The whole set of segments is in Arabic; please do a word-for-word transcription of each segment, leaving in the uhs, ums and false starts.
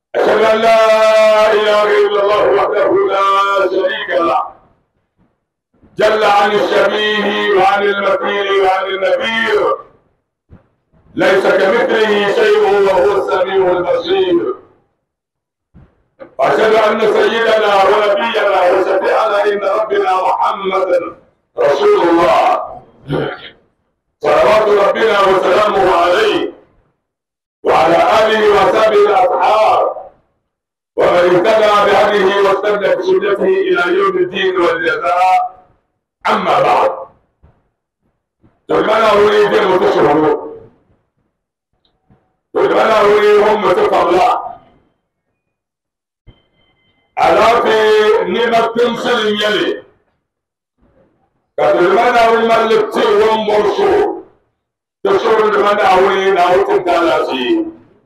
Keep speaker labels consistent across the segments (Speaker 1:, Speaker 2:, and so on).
Speaker 1: أشهد أن لا إله إلا الله وحده لا شريك له جل عن الشبيه وعن المثيل وعن النذير، ليس كمثله شيء وهو السميع البصير. وأشهد أن سيدنا ونبينا وشفيعنا عند ربنا محمدا رسول الله صلوات ربنا وسلامه عليه وعلى آله وصحبه الأصحاب ومن اهتدى بهديه واستنى بسنته إلى يوم الدين والجزاء. أما بعد، تلمنا أريد المتشهرون، تلمنا أريد هم تطلع على في نعمة تنسل يلي كتلمنا أريد ملكتي ومرسو تشعر لمنا أريد أو تنتلاسي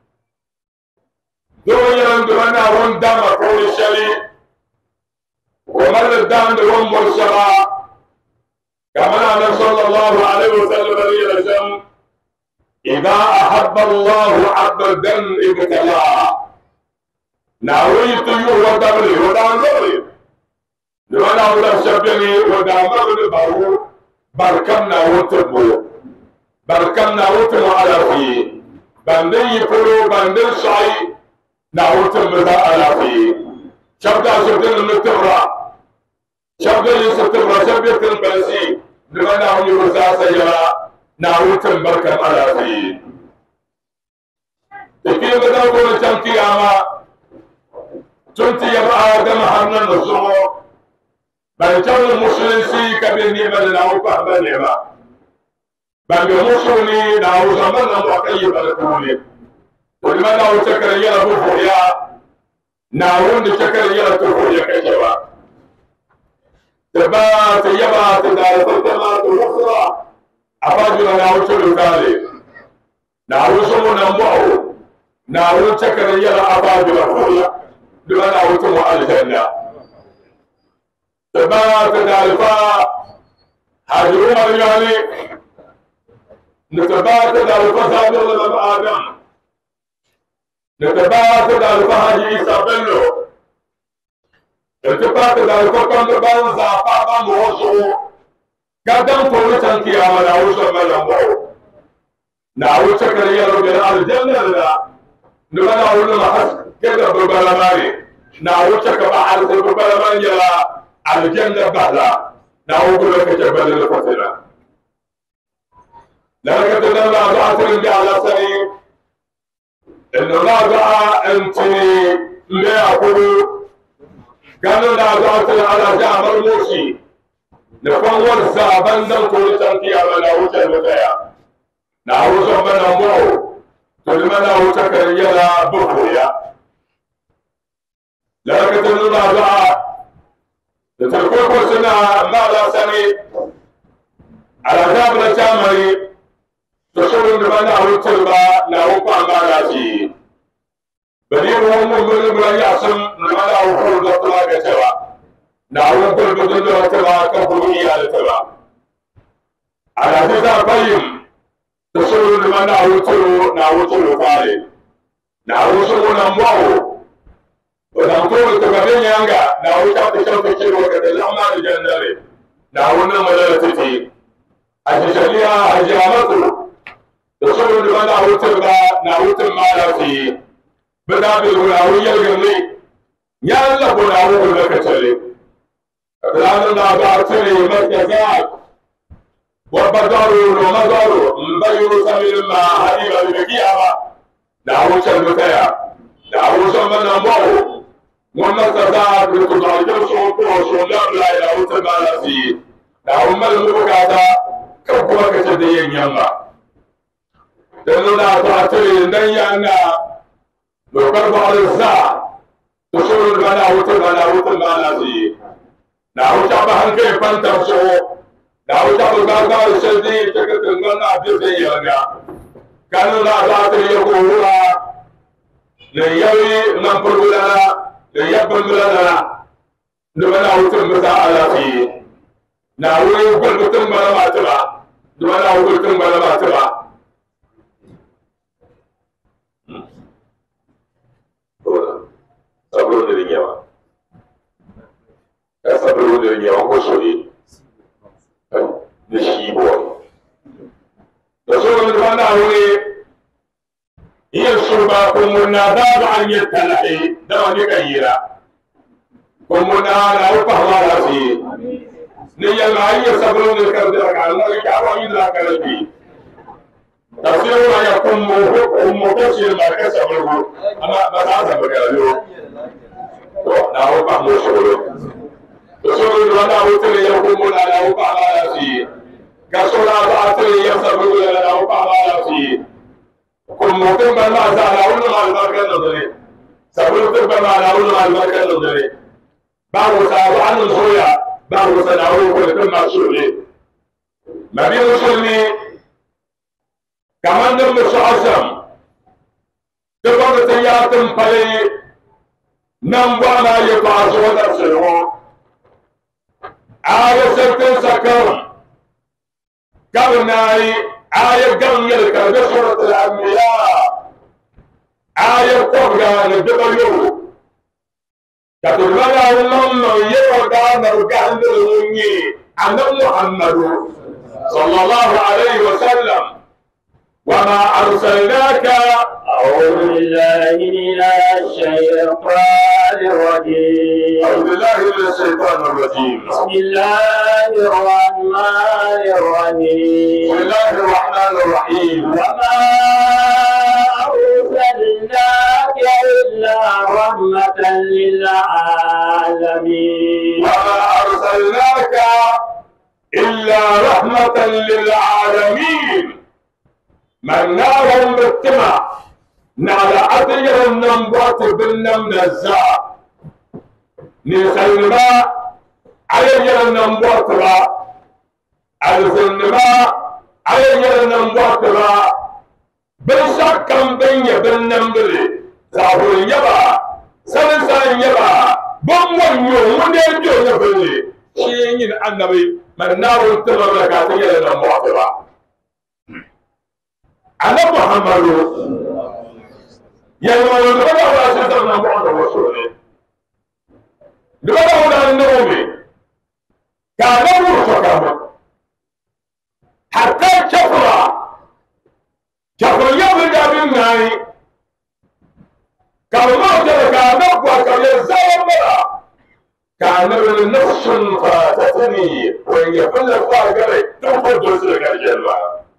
Speaker 1: دويا لمنا أريد دم كل شيء ومن الدم لهم مرسلا كما أن صلى الله عليه وسلم يقول إذا أحب الله عبدا ابتلاه ناويت يو ودبلي ودانغولي لمن أولا شبني ودامغني بارو بركمنا وتبو بركمنا وتبو على فيه بندي يفلو بندي شعي ناوتم بدا على فيه شبدا شبدن المتبرا شبدا يستبرا شبدا البنسي لمن أولا يوزا سيرا ناوتم بركم على فيه تكين بدا قول شمكي آما تنتي يبقى آدم حرنا نصمو بانجان المسلسي كبير نعمة ناو فهم نعمة بانجا مسلني ناو زمن وقيب الكولي ولما ناو تكر يلا بفويا ناو نتكر يلا تفويا كجوا تبا تيبا تدار تدما تلخرا أفاجنا ناو تلقالي ناو سمو نمبعو ناو تكر يلا أفاجنا فويا لمن أوتم الجنة تبا تدارفا حاجرون يعني نتبا تدارفا سابق لمن آدم نتبا تدارفا حاجي إيسا بلو نتبا تدارفا كندبان زافا بموصو قدم فورسان كياما ناوشا ملمو ناوشا كريا ربنا الجنة لنا لمن أولو محسك كذا ببلماني ناوشك بحر ببلمان يلا الجنة بحلا ناوكلك جبل الفتنة لكن لا ضعت على سني إنه لا ضع أنت لا أقول كانوا لا ضعت على جامر موسي نفور سابندن كل تنكي على ناوش المتايا ناوش من أمو كل ما ناوشك يلا بفويا لكن لا ضع تتركوكو سنة ما لا سني على جابر الجامري تشعرون بأن أولتلبا ناوكا ما لا شيء بنيرهم من من يعصم لما لا أقول لطلا كتبا ناوكا بدون لطلا كفروية لطلا على هذا قيم تشعرون بأن أولتلو ناوتلو فاري ناوتلو نموه ودانتو تبين يانغا ناوتا تشوف تشيرو كدلما الجندري ناونا مدلتي أجشليا أجامتو تشوف لما ناوتبا ناوتم مالتي بدا بالغلاوية الجملي يالا غلاوي بالكتلي لأن نابعتني مركزات وبدارو ومدارو مبيرو سمير ما هريبا بكيابا ناوتا المتايا ناوتا من نمو ومسكات بتضايق صوت وصوت لا لا وتمالسي لا هم المبكاتا كوكو كتدين يما لأننا تعتري نيانا نقرب على الساعة تشعر المنا وتمالا وتمالسي ناو شعبها كيف انترسو ناو شعبها الشديد تكتنغنا بسيانا كانوا لا تعتري يقولون ليوي ننقل لنا يقبل لنا لمن أوتم مساء فيه ناوي يقبل بتم بلا ما تبع لمن أوتم بلا ما تبع yawa ya sabulu da yawa ko soyi da shi boy da so da bana wuri iya surba ko munna da ba an yi talahi da wani kayira ko munna na upa wala fi ni ya ma iya sabulu da kan da kan da ka ba yi da kalbi tafsiru ya kummu kummu ko shi ma ka sabulu amma ba za ta ba yo to na upa mu solo to so da bana wuri ya kummu na upa wala fi كسرى بعثري يصبر لنا وقال فيه كل مكتب ما زال أول ما المكان نظري سبب تبقى ما أول ما المكان نظري بعض ساعات عن الخويا بعض سنعود كل كل مسؤولي ما بين مسؤولي كمان نم شعشم تبغى تيات مبلي نم وانا يقع سودا سلوا آية سكر سكر قرناي آية قرن يلك بسورة الأنبياء آية قرن الدبيو كتبنا اللهم يوضع مرقان بالغني عن محمد صلى الله عليه وسلم وما أرسلناك
Speaker 2: أعوذ بالله من الشيطان الرجيم
Speaker 1: أعوذ بالله من الشيطان الرجيم
Speaker 2: بسم الله الرحمن الرحيم
Speaker 1: بسم الله الرحمن الرحيم
Speaker 2: وما أرسلناك إلا رحمة للعالمين
Speaker 1: وما أرسلناك إلا رحمة للعالمين من نارهم بالتمع نعلى أطير النمبات بالنم نزاع نسلما علي النمبات با الزنما علي النمبات با بالشكا بني بالنمبري زابر يبا سلسان يبا بمون يوم ونجو نفلي شيئين النبي من نار التمع بكاتي النمبات با أنا محمد يا إمام الدولة ولا سيدنا محمد رسول الله دولة ولا النومي كان مرتكب حتى كفر كفر يبدأ بالناي كان مرتكب كان نبوة كان يزال مرة كان من نفس فاتتني وإن يفل الفاقري تنفذ دوسرك الجنة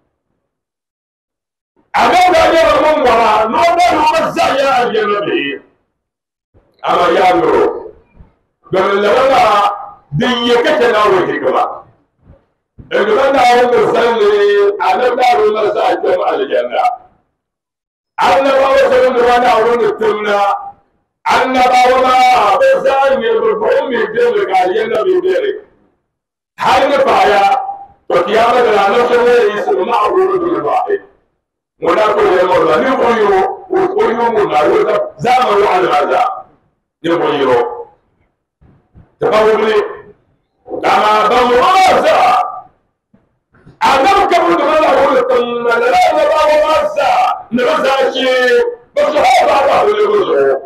Speaker 1: أنا داير من وراء نوبل ومزايا الجنبي أما يامرو قال لنا ديك تناوي كما إذا أنا مسلي أنا دار المساجد مع الجنة أنا بوصل وانا أقول التمنى أنا بوما بسان يبرفون يجيب الجنة بيدرك هاي نفايا وكيامة لا نشر يسمع أقول بالواحد منافق يمر نقولوا وقولوا منافق زمان على هذا نقولوا تقولي كما بمرازا أنا كم دخل أقول تم لا لا بمرازا نرزا شيء بس هذا هذا اللي بقوله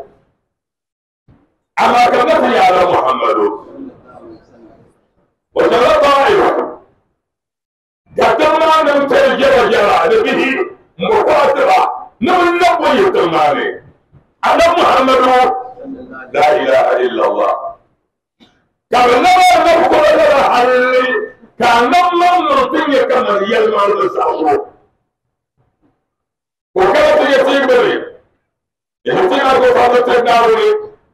Speaker 1: أما كم في على محمد وجل طائف كتمنا من تجرى جرى به مخاطرة نقول نقول يتماني أنا محمد لا إله إلا الله كان نبى نقول لنا حلي كان نبى نرتني كما يلمع الرسول وكانت يتيم بري يتيم أبو فاطمة الناري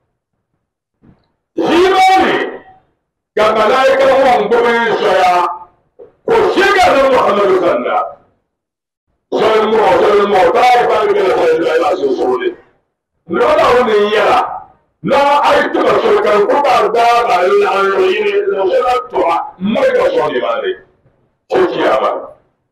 Speaker 1: جيباني كملائكة هم بمين شيا وشيكا محمد صلى الله سلموا سلموا طائفة من الخير سوري لا لا يلا لا أيت بشرك الكبار دار على العيين لغلطوا ما يقصوني مالي شيء أمان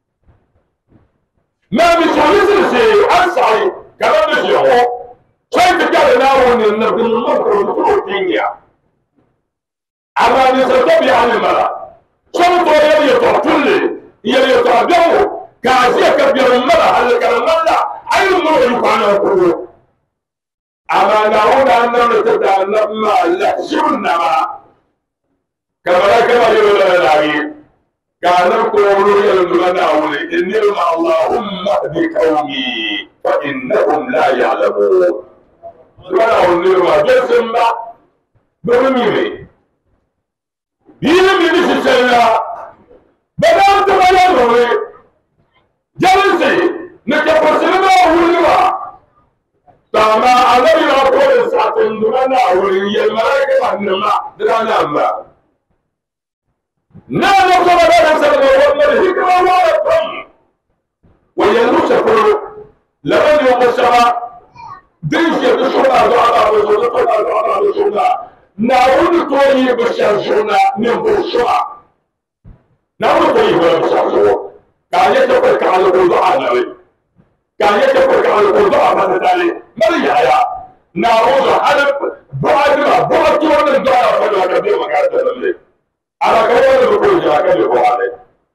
Speaker 1: ما بيسوي شيء أسعى كلام بيسوي شيء تجعل ناون النبي المكر الدنيا أما نستطيع عن الملا شو تقول يطلع يلي يطلع كازيا كبير الملا هل كان الملا أي مرة يقانا كله أما نعود أن نتدعى ما لحشرنا ما كما كما يقول العلي كان يقول يلمنا ولي إني اللهم اهد قومي فإنهم لا يعلمون ولا أقول ما جسم ما برميني يلمي نسيسنا بدأت ما يلمي جلسي نكفرسنا أولوا تاما علي أقول ساتن دمنا أولي يلمرك أنما درانا ما نحن صلى الله عليه وسلم الحكمة والحكم وينوشكر لمن يوم السماء ديش يدشونا دعنا بزودتنا دعنا بزودنا نعود توي بشاشونا نبوشوا نعود توي بشاشونا كان يتفر كان يقول دعانا كان يتفر كان يقول دعانا تالي مريا نعود حلب بعد ما بعد تونا دعانا فلو كبير مكانت لله على كوالي بقول جاكا لقوالي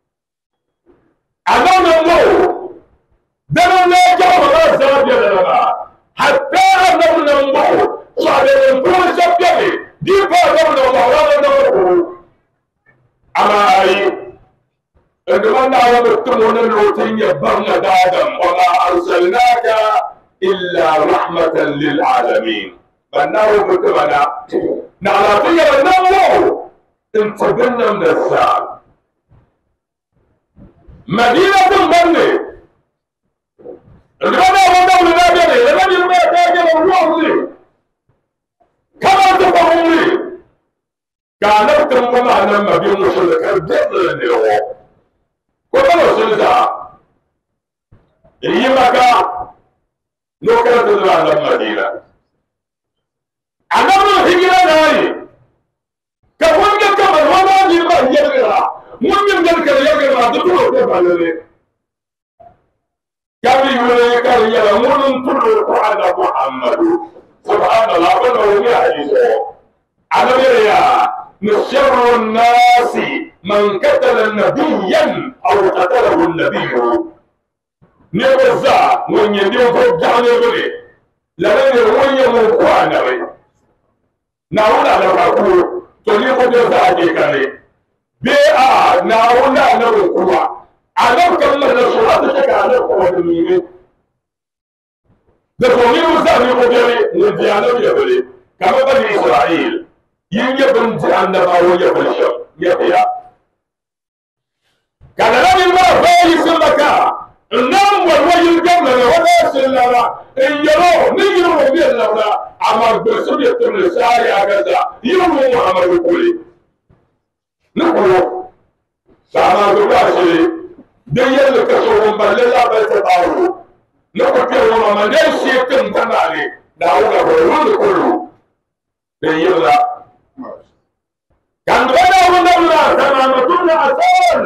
Speaker 1: أنا نمو دمنا نجاو الله سبب يدنا حتى أنا نمو صعدين نقول سبيني ديبا نمو الله نمو أما أي إنما نعلم التمون الروتين يبرنا دادم وما أرسلناك إلا رحمة للعالمين فالنار بتمنى نعلم نمو انتبهنا من الساعة مدينة بني الغنى ودول ناجري لمن يرمي تاجر الوحدي كما تفهمني كانت تنقمع لما بيوم شلك الجزء اللي هو كما سلسة إيماكا نوكرة تدرى المدينة أنا من الهجرة ناي كون كمان وما جيبه يجرا ممكن ذلك يجرا تقول كيف عليه كم يقول كريا من تقول القرآن محمد سبحان الله ولا يحدثه على مريا نشر الناس من قتل نبيا أو قتله النبي نبذا من يديه فجعل يبني لمن يروي من قرآن نقول على فاقول toli ko de sa ke kare be a na wala na kuwa alam kan na so ta ta ka na ko da mi ne da ko ni musa ni ko de ni ji ana ya bale kama bani isra'il yin ya ban ji annabawo ya balsha ya biya kana na min ba fa yi sallaka nam wal wajil gamna wala sallama in yaro ni yaro bi Allah amma ba su da tun sai ya gaza yau Muhammadu kuli nukulo sama ga shi dan yalla ka so mun balle la ba ta tawo nuku ke wa man dai shi kan tanale da uga ba wani kullu dan yalla kan da wannan da sama mutun asal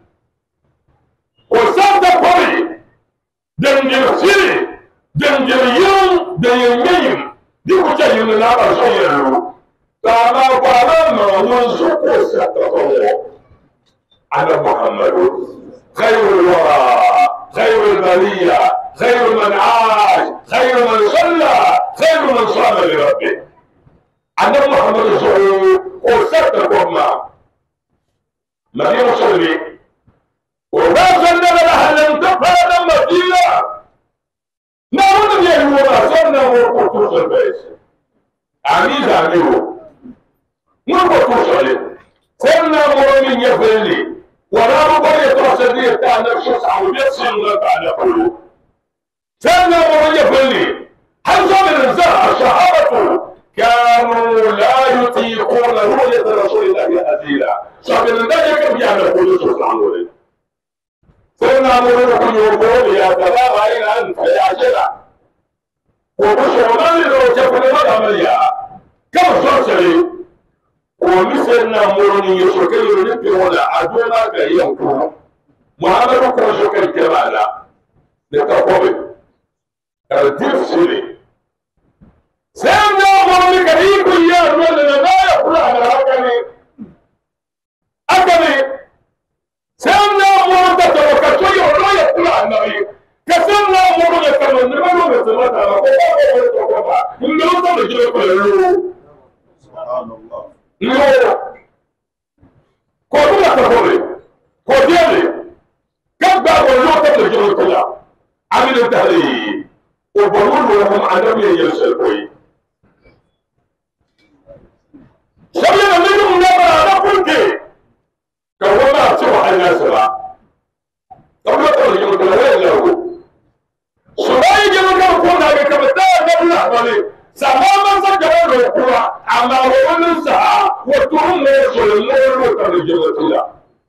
Speaker 1: ko sabda kori dan jirsi dan jiriyun dan yayin di ko ta yin na ba so yaro kama kwala ma mun su ko sa ta ko ana muhammadu khairul wara khairul bariya khairu man ash khairu man salla khairu man sama li rabbi ana muhammadu so ko sa ta ko ma ma yi musulmi ko ba sanna da halan ta fara madina na wannan yayi wa sanna ko ko to sai ami da ne mun ko to sai sanna mu'min ya fili wala mu bare to sai ta na shi saudiya sun ga ta da kullu sanna mu'min ya fili har zaman za sahabatu kanu la yutiquna ru'yat rasulillahi azila sabin da yake biya da kullu to sai sanna mu'min ko yo ko ya ta ba ina an ya shira ko ko shonan ne ro ta kuma da mariya kan so sai ko misal na murni ya so kai ne ke wala adona ga yanku muhammadu ko so kai jama'a da ta kobe tartib sire sanna murni kai ku ya ro da na ya kula da haka ne aka ne sanna murni da ka to yo ro ya kula annabi كسرنا مرة كمان نمرة مثلا ترى كذا كذا كذا إنه jiro ko lo subhanallah lo ko dula ko hore ko diale kabba ko lo ko jiro ko la amin tahri o bolul lahum adabi yasal koy sabina minum naba na kunke ka wala ci wa Allah sala kabla ko jiro ko la lo subai jiro ko na ga kabta da Allah bale samaman sa jaro ko kuwa amma wannan sa wato mu so mu ko ka jiro ko la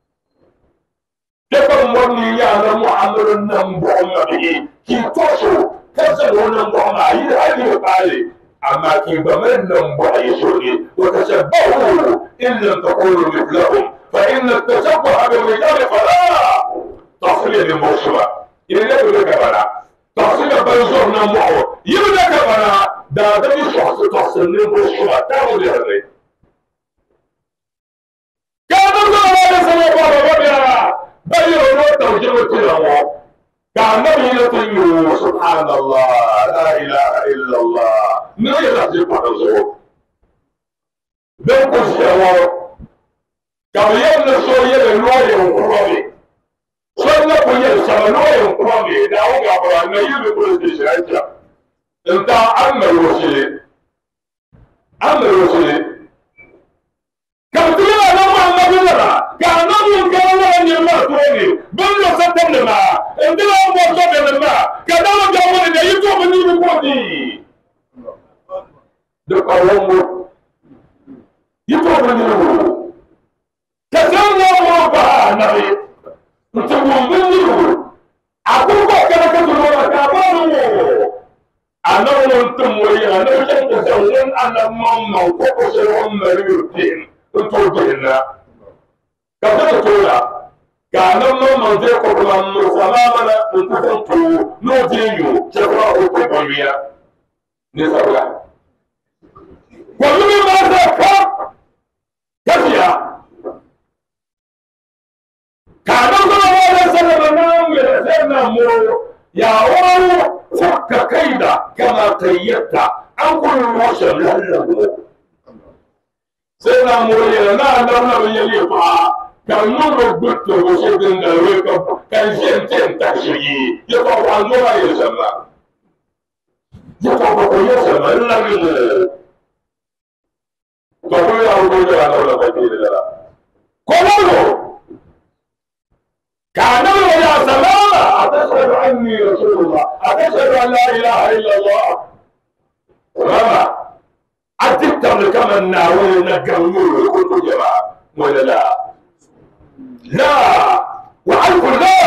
Speaker 1: kefa monni ya na muhammadun nan muhammadi ki toso kaza wannan goma yi hali bale amma ki ba man nan ba yi so ne wa tashabbahu illa taqulu mithlahum fa inna at-tashabbuha bil rijal fala tasli lil mushra ila da ka bara tasli ban zo nan mu yi da ka bara da da yi so tasli lil mushra ta wuri ne ka da zo da sai ba ba ba bayo no tawjibu tilawo ka nabi na tayu subhanallah la ilaha illa allah ne ya ji fara zo dan ko shawo ka bayan na so ya da ruwaye ko ne so na ko ya sama ruwaye ko ne da o ga bara na yi ko da shiranta in ta amma rusuli amma rusuli kan tuna na Muhammadu la ka nabi ka na ni ma to ne ban lo satam ne ma ndila mo to ne ma ka da mo jawo ne yi to mo ni ko di de ko mo yi to mo ni ko ka sa mo mo ba na be to mo mo ni ko aku ko ka ka to mo ka ba mo ana mo to mo ya na ka to sa won ana mo mo ko ko se on ma rutin to jinna ka ta tola ka nan no man je ko kuma mu salama na ku san to no je yo ce ko ko ko biya ne sabla ko mi ma za ka kafiya ka nan ko wala sallama na mu sai na mu ya wani fakka kaida kama kayyata an kullu washan lallahu sai na moriya na nan na yayi fa kan mun rubuta wasu din da wai ka kan shin tin ta shi ya fa wando ba ya sama ya fa ba ko ya sama Allah ne to ko ya rubo da Allah ba ke da ko lo kana ya sama atashhadu anni rasulullah atashhadu an la ilaha illa allah rama أتكتب كما الناوي نجمور كنت جماعة ولا لا لا وألف لا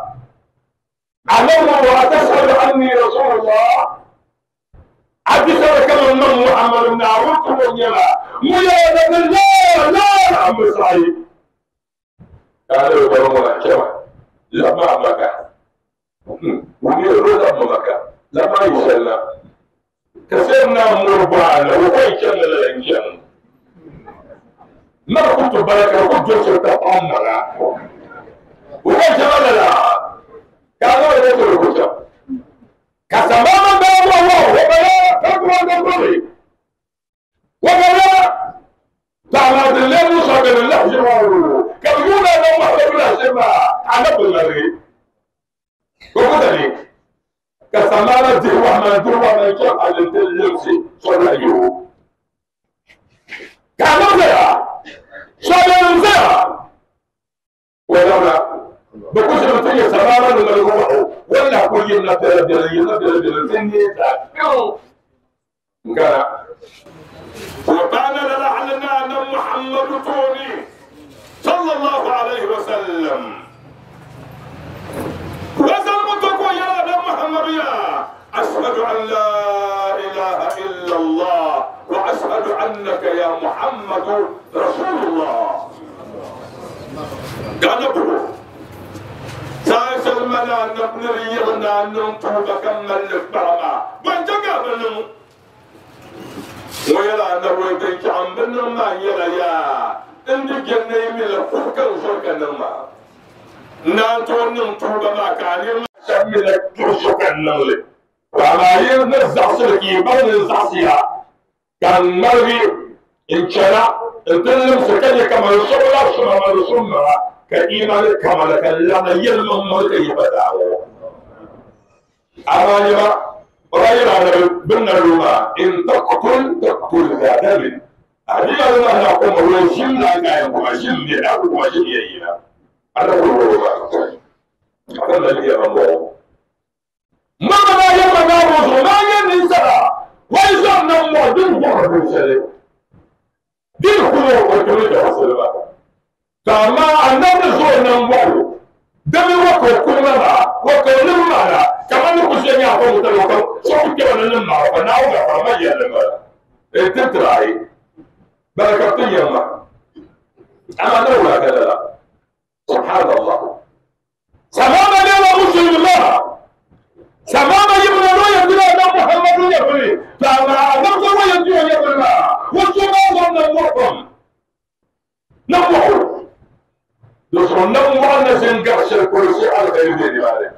Speaker 1: علم وتشهد أني رسول الله أتكتب كما من محمد الناوي كنت جماعة ولا لا لا عم سعيد قالوا يقولون كما لما مكة ونيرو لما مكة لما يسلم كسرنا مربعنا وكي كان للانجان ما كنت بركة وكنت جسر تطمنا وكي كان للا كانوا يدخلوا الكتاب كسمانا باب الله وبلا تقوى نظري وبلا تعمد الله مصاب الله جمعه كبيونا لما حبنا سمع عنا بالمري وكذلك كسمارة جوا ما جوا ما جوا على التلفزي صار يو كانوا زيا صار زيا ولا بكوش بتيجي سمارة ولا جوا ولا كل يوم نتلا دل يوم دل دل سني تاكيو كنا وكان لعلنا أن محمد توني صلى الله عليه وسلم وسلمتك يا محمد يا أشهد أن لا إله إلا الله وأشهد أنك يا محمد رسول الله قالوا سايس الملا نبني ريغنا ننطوب كمل البرما من جقابلن ويلا نروي بيك عم بنما يلا يا إندي جنة من الفرقة وفرقة نما نانتو ننطوب ما كان من الترشق النغلي وما ينزع سلكي بل نزعسيها كان مرغي إن شاء الدنيا سكني كما يصلى سما ما يصلى كإيمان كما كلام يلم ما كيبدأ أما يما رأينا على بن الروما إن تقتل تقتل هذا أدينا لنا نقوم ونشيل لا كايم ونشيل لا ونشيل يجينا أنا أقول هذا اللي يرمو ما ما يما ناموس ما ينسى ويزن نمو دين جهر سلي دين خلو وتريد أصلا كما أننا زور نمو دم وكو كلنا وكو لنا كما نقول شيء يعقوب تلوكم شو كمان لنا فناونا فما يلما تتراي بركة يما أما نولا كذا سبحان الله سماما لنا مسلم الله سماما يبنى الله يبنى أن محمد يبنى فما نبقى ويبنى يبنى وسماما نموكم نموكم دوسون نمو نزنقر شركوسي على غير دي بارك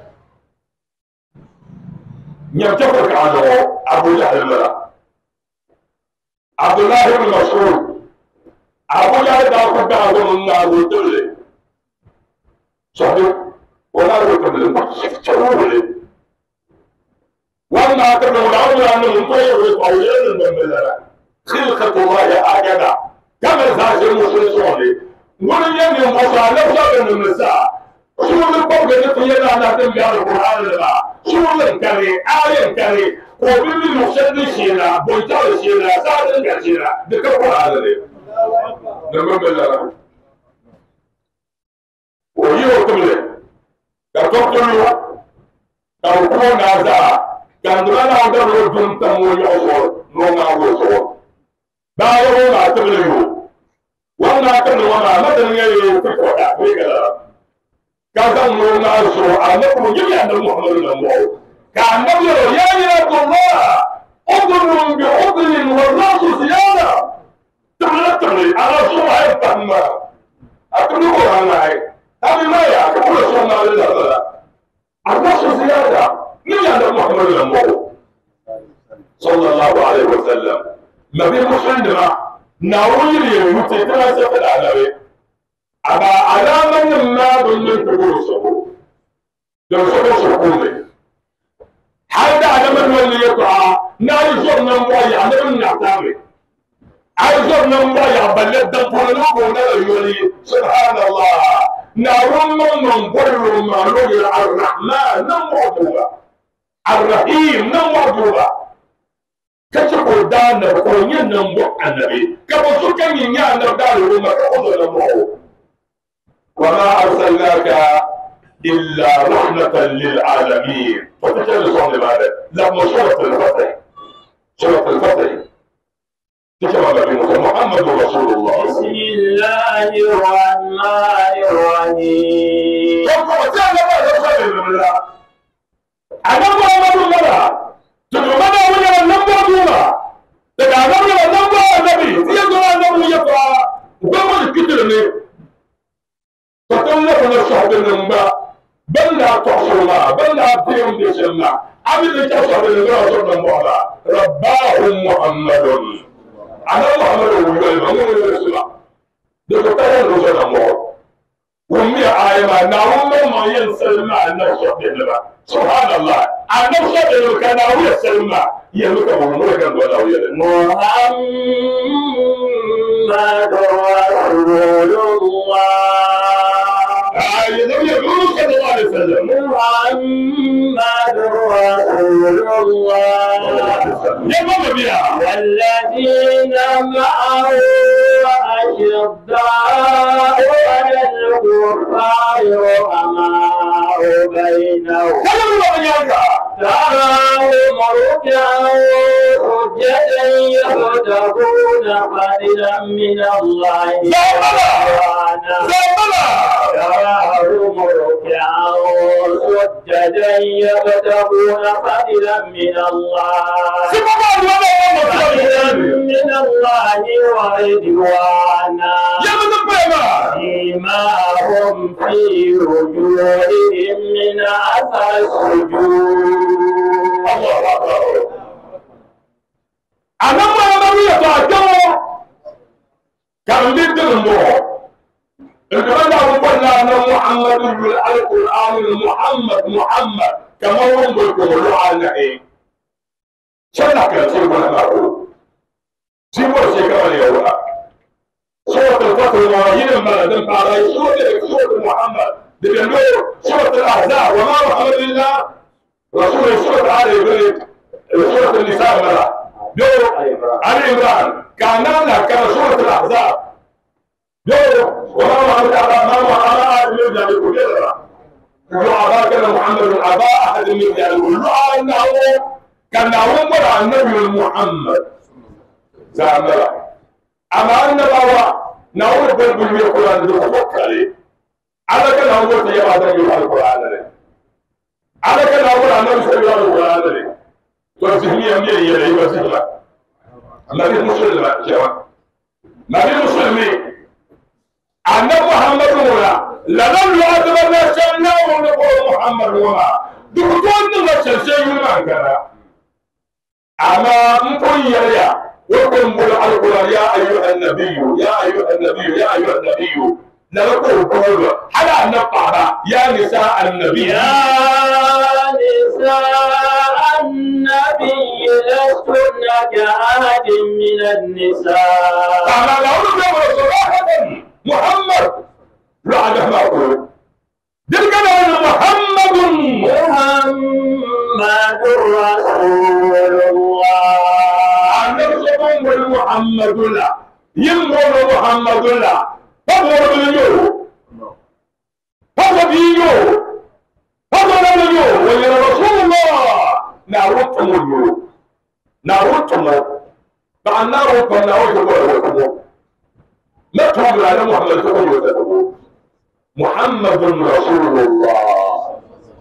Speaker 1: يمتفق عنه أبو جهل الملا عبد الله بن مسعود أبو جهل داخل بعضهم من أبو دولي صحيح ولا ركب للمحشر وأما أكبر العمر أن المطير ويطويل من بلنا خلقة الله أجدا كما ذات المسلسون ولن يمي موسى لفظا من النساء شو القول التي يلا نهتم بها القرآن لما شو الكري آية كري وبيبي المخشد شينا بويتال شينا سادن شينا ذكر القرآن لي نعم بالله وهي وكمله كتبتلو كوكو نازا كندرانا عندنا رجل تمو يوصل نونا وصل بايو ما تبليو وانا كن وانا مثلا يفكر في كذا كذا نونا وصل أنكم جميعا محمد الله كان نبي يا عبد الله أذن بأذن والراس زيادة تملتني على صبح التهم أتبلغ عنها هذه ما يعرف كل صنع لله الراس زيادة من عند محمد الله صلى الله عليه وسلم ما بين مسلم ناويل يمتلك سفر على أبا على من ما بين كبوسه يوسف سكونه هذا على من ولي يطلع نايزور نموي على من نعتمد عايزور نموي بلد دفولو ولا يولي سبحان الله نارون من بر ما لوي الرحمن نموذوبا الرحيم نموذوبا كتبوا دانا كونين نمو النبي كبسوا كان ينيا نبدال وما كأذن نمو وما أرسلناك إلا رحمة للعالمين فتجل صلى الله عليه لما سورة الفتح سورة الفتح تجمع نبي محمد رسول الله
Speaker 2: بسم الله الرحمن الرحيم
Speaker 1: أنا محمد الله تجمعنا ويا النبي دوما تجمعنا ويا النبي يجوا النبي يفا وكم الكتير فتلنا الصحب النبا بلنا تحصلنا بلنا تيم ديسنا أبي تحصل الرسول الله رباه محمد أنا محمد ويقول ما هو الرسول دكتور الرسول الله ومي عايما نعوم ما ينسلم عن نفسه بالله سبحان الله عن نفسه بالله كان هو يسلم يلقى محمد كان ولا هو
Speaker 2: محمد رسول الله
Speaker 1: يقول يقول صلى الله عليه وسلم
Speaker 2: محمد رسول الله
Speaker 1: يا ماما بيا
Speaker 2: والذين معه أشداء على الكفار رحماء بينهم تراهم ركعا سجدا يبتغون فضلا من الله تراهم ركعا سجدا يبتغون فضلا من الله فضلا من الله ورضوانا فيما هم في وجوههم من أثر السجود.
Speaker 1: أنا ما أقول من القرآن محمد محمد كما هم بيقولوا عنه إيه شنو كان سيقول معه سيقول شيء كمان يقول سورة الفتح المواجين ما دم على سورة سورة محمد بيقولوا سورة الأحزاب وما محمد إلا رسول سورة آل عمران سورة النساء مرة بيقولوا آل عمران كان لنا كان سورة الأحزاب بيقولوا وما محمد أبا ما محمد أحد من ذلك كلها يقولوا أبا كان محمد أبا أحد من ذلك كلها أنه كان عمر النبي محمد زعمرة أما أن بابا نقول بالبلوية القرآن ذو فكري على كان عمر تجيب هذا من القرآن على كان عمر النبي صلى الله عليه وسلم وزهني أمي يلي وزهما ما في مسلم جوا ما في مسلمين أن محمد ولا لنم يعتبر نشأنا ونقول محمد ولا دكتور نشأ يوما كذا أما مكون يريا وكم بول القرآن يا أيها النبي يا أيها النبي يا أيها النبي نقول قول حلا نقع يا نساء النبي
Speaker 2: يا نساء النبي لستن كأحد من النساء
Speaker 1: فما نقول له صراحة محمد لا أعلم ما أقول تلك محمد
Speaker 2: محمد رسول الله
Speaker 1: أنصبهم محمد الله يمر محمد الله فهو بليو فهو بيو فهو بليو ويا رسول الله نعرفهم اليوم نعرفهم فأنا نعرفهم نعرفهم ما تقول على محمد تقول محمد رسول الله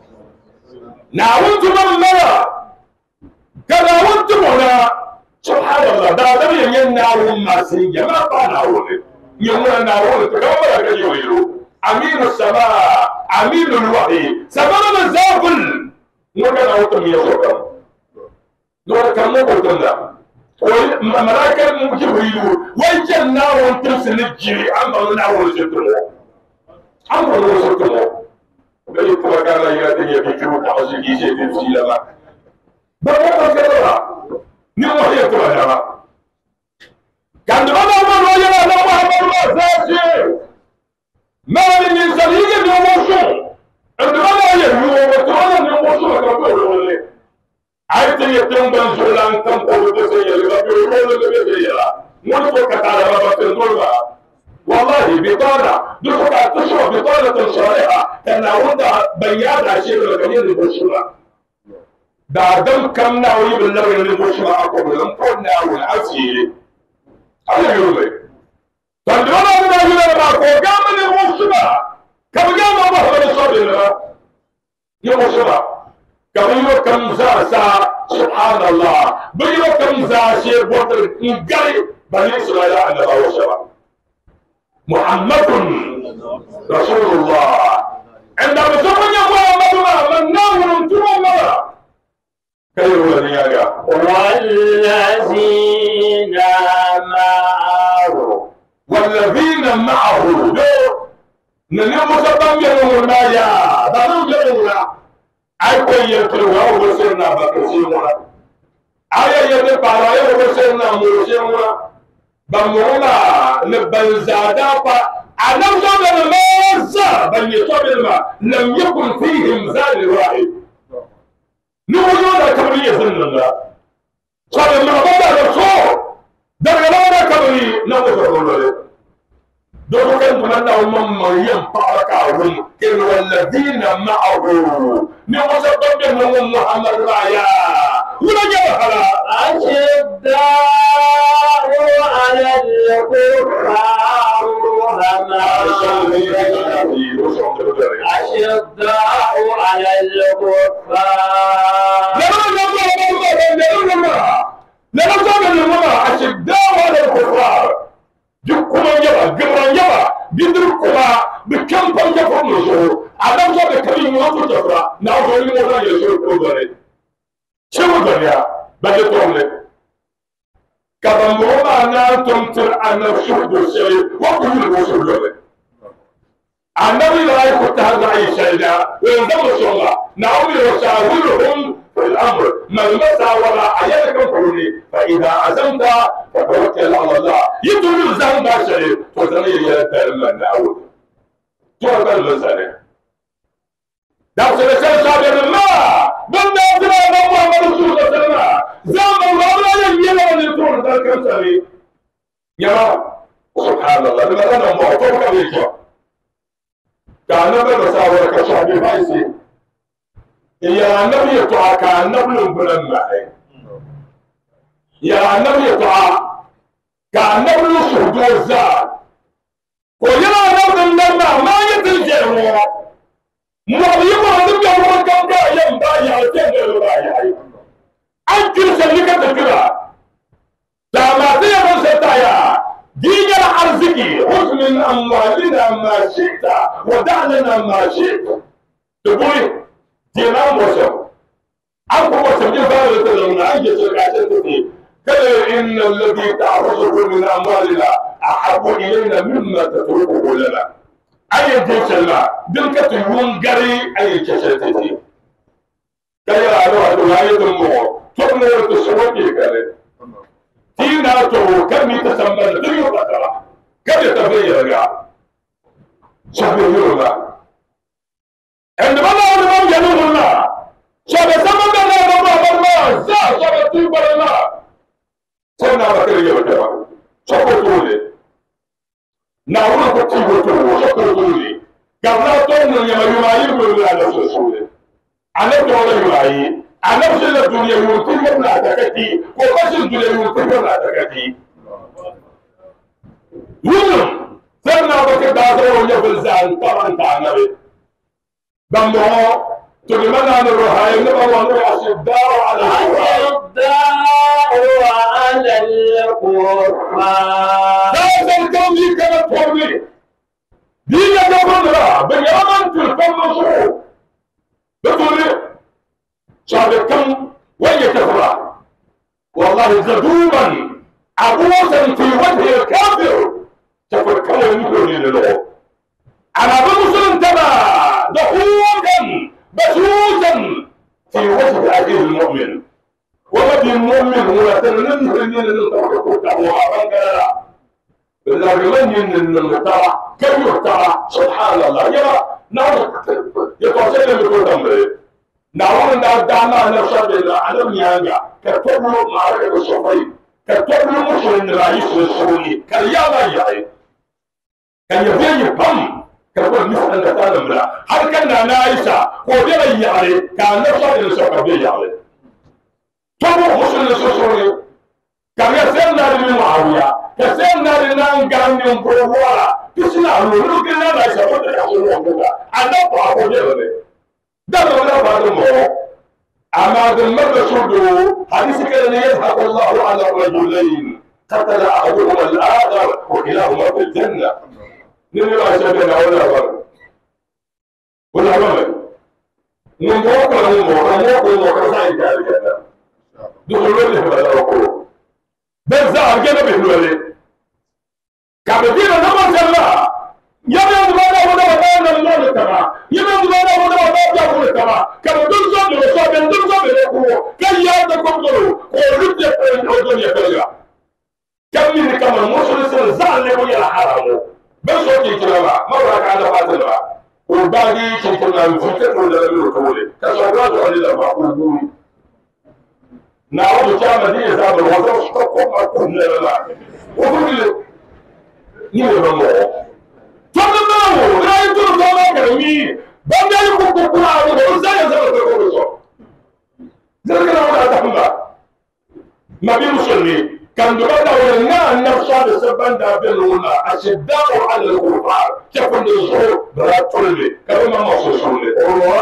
Speaker 1: نعوذ من مرة كنعوذ هنا سبحان الله ده ده ينعوذ ما سيجي ما بنعوذ يوم نعوذ كما يقولوا أمين السماء أمين الوحي سبب الزافل مو كنعوذ ميزوكم نور كم قلنا ملاك جبريل وجنا وانترسل الجري أما نعوذ جبريل أما نعوذ جبريل بل كان يأتي يفكر تعزي شيء في سيلما بابا كذا نيو هي كذا كان بابا ما يلا لا محمد ما زاشي ما من سليم يومشون عندما يهيو وتوانا يومشون كبر عايز يتم بنزولان كم قول تسير كبر ولا بيسير مو كتار بابا تنزل والله بطانة دخلت تشرب بطانة صالحة كان عودة بيادة شيء لكنين المشروع بعدم كم ناوي بالله المشروع أقوم لنقول ناوي العسيري هذا يقولي فالدولة من أجل المعقول قام من المشروع كم قام الله من الصبر المشروع كم يوم كم زاسا سبحان الله بيوم كم زاسي بطر نقري بني إسرائيل عند الله وشبه محمد رسول الله عندما سمعنا محمد من نور تمام كيف الدنيا
Speaker 2: والذين معه
Speaker 1: والذين معه ننمو سبب يوم المايا بلو جلونا أي يتلوها وسرنا بكسيمنا أي يتبارا وسرنا مرسيمنا بمونا نبنزادا فأنا زاد المازا بل يصاب ما لم يكن فيهم زاد واحد نقولون كبرية سننا صار من بدأ الصور درجنا كبري نقول له دو كان تمنى أمم مريم باركهم كن والذين معه نوصل بهم محمد رايا ولا جهلا
Speaker 2: أشداء على الكفار رحماء أشداء على الكفار
Speaker 1: لا نزال المرأة أشداء على الكفار جكما يبا جبرا يبا بدركما بكم فنجفر نزور عدم صار كريم وفر جفرا نعوذ من الله يسوع كودري شو دريا بدتهم لك كبموما نانتم تر أن نفسه دوسري وكل الوصول له النبي لا يكون هذا أي شيء وينزل الشغل نعم وشاورهم في الأمر ما المسعى ولا أيامكم قولي فإذا عزمت فتوكل على الله يدل الزهم بشري وزني يدل من نعود توكل المسألة دعوة الرسالة شابر الله بلنا أزمى محمد رسول الله صلى الله عليه وسلم زمن الله يمينا من يطول ذلك المسألة يا سبحان الله لما أنا معطوك بيجا كان نبي مساورة كشابي فايسي يا نبي يطوع كان نبي بلما يا نبي يطوع كان نبي شهدو الزاد ويرى نبي لما ما يتلجئه مريض نبي هو كم بايم بايع تنجل بايع أنت سلك تكرا لا ما تيجي ستايا دين الأرزقي خذ من أموالنا ما شئت ودع لنا ما شئت تقولي دينام وسم أنكم وسم جبال تلون أي شركات كلا إن الذي تأخذه من أموالنا أحب إلينا مما تتركه لنا أي جيش الله دلك تيون قري أي جيشتي كلا أروح دعاية المور تؤمر تسوكي كلا تينا تو كم يتسمى تريو بطرة كم يتبين يا شابي يولا عندما الله لمن ينور الله شابي سمى الله الله الله زا شابي تيبر الله سينا بكري يولا شابي تولي نعونا كتيبو تو شابي تولي قبل تون يما يمايي بلو على سوسولي أنا تولي يمايي أنا بشيل الدنيا يوتي يبنا تكتي وبشيل الدنيا يوتي يبنا تكتي يوم سرنا بكر داسة ويا فلسان طبعا تعمل بمو تجمعنا الرهاي نبغى نروح أشداء على
Speaker 2: أشداء على الكفار
Speaker 1: هذا الكون يكمل فوري دينا جبرنا بيامن في الكون شو بتقولي شاب كم ويتفرع والله زدوما عبوسا في وجه الكافر تفكر يقول له انا بمسلم تبع دخولا بسوسا في وجه اخيه المؤمن ومدي المؤمن هو تنمه من التوقع وعبنك بالله من المطلع كيف يخترع سبحان الله يا نعم يتوصل بكل امر نعم دعنا نفسنا على ميانجا كتبلو معركة الصفي كتبلو مسلم رئيس السوري كريانا يعي كان يبين بام كتبلو مثل كتاب ملا هل كان نايسا قدر يعي كان نفسنا السفر يعي تبلو مسلم السوري كان يسيرنا من معاوية يسيرنا لنا نقام من بروارا كسنا نقول كنا نايسا قدر يعي أنا بابو يعي دم ولا بعد الموت أما ذمر رسوله حديث كان يذهب الله على الرجلين قتل أحدهما الآخر وكلاهما في الجنة نمي ما شبهنا ولا بر ولا بر نموك نموك نموك نموك رسائل كالجنة دخلوا لي ولا ركوع بل زعر جنة بهلولي كابتين نمو سلا يمن بنا ولا بنا الله تبع يمن بنا ولا بنا الله تبع كم دنزل وصاب دنزل له كي يأتكم له ورد يفعل يفعل كم من كم المسلم زعل له يا حرام بس وكي كلامه مرة على فاتنا وباقي كنا نفكر ولا نقول كسرات على المعقول نعود كما دي زاب الوظيفة تقوم كنا لا وقول يلا تمام لا يدور كلام كلامي بمن يكون كوكولا وزاي زاد كوكولا ذكرنا ولا تحمل ما بيمسلمي كان دبنا ولا نفسه بسبب دابلونا أشداء على الكفار كفن الزور براتولي كما ما صوصولي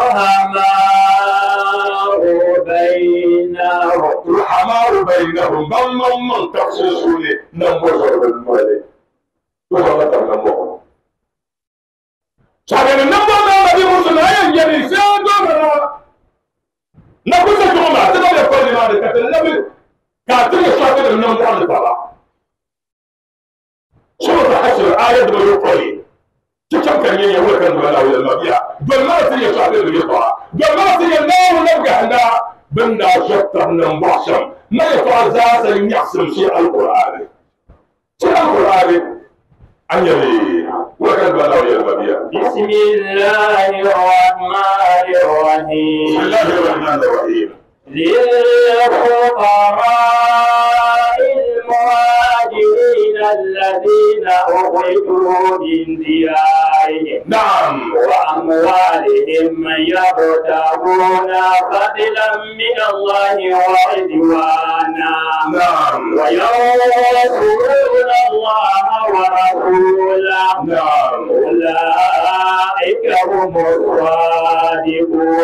Speaker 2: رحماء بينهم
Speaker 1: رحماء بينهم من من تخصصولي نموذج بالمالي وهذا تنمو شاهد النمو ما بيمسلمي يعني سيادنا نقول لكم ما تقدر يقول ما النبي كاتب الشاطر النوم على الطلاق سورة حشر آية بيقول cikin kan yin yawo kan bala wal mabiya don ma sai ya shafe da yawa don ma sai ya nawo na ga handa banda shakkan nan bashan ma ya fa za sa yin yasim shi alqur'ani shi alqur'ani an yabe wa kan bala wal mabiya
Speaker 2: bismillahir rahmanir rahim
Speaker 1: bismillahir rahmanir rahim
Speaker 2: للفقراء المهاجرين الذين أخرجوا من ديارهم
Speaker 1: نعم
Speaker 2: وأموالهم يبتغون فضلا من الله ورضوانا
Speaker 1: نعم
Speaker 2: وينصرون الله ورسوله
Speaker 1: نعم
Speaker 2: أولئك هم الصادقون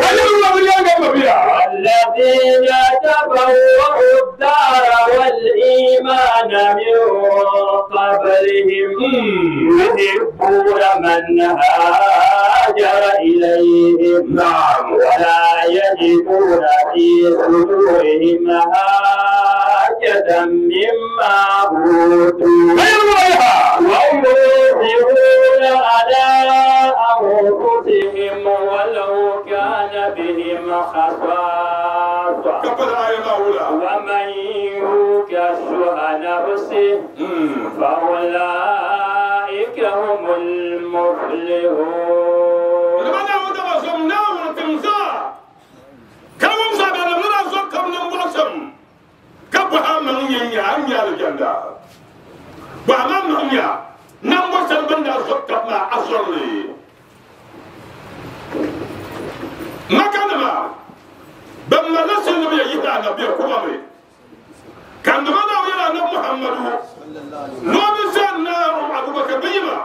Speaker 2: الذين تبوأوا الدار والإيمان من قبلهم يحبون من هاجر إليهم
Speaker 1: نعم
Speaker 2: ولا يجدون في صدورهم حاجة مما أوتوا ويؤثرون على أنفسهم ولو كان بهم خصاصة ومن يوق شح نفسه فأولئك هم المفلحون.
Speaker 1: بما نسل نبي يدا نبي كومي كان ما داوي على محمد لو بسنا ابو بكر بيما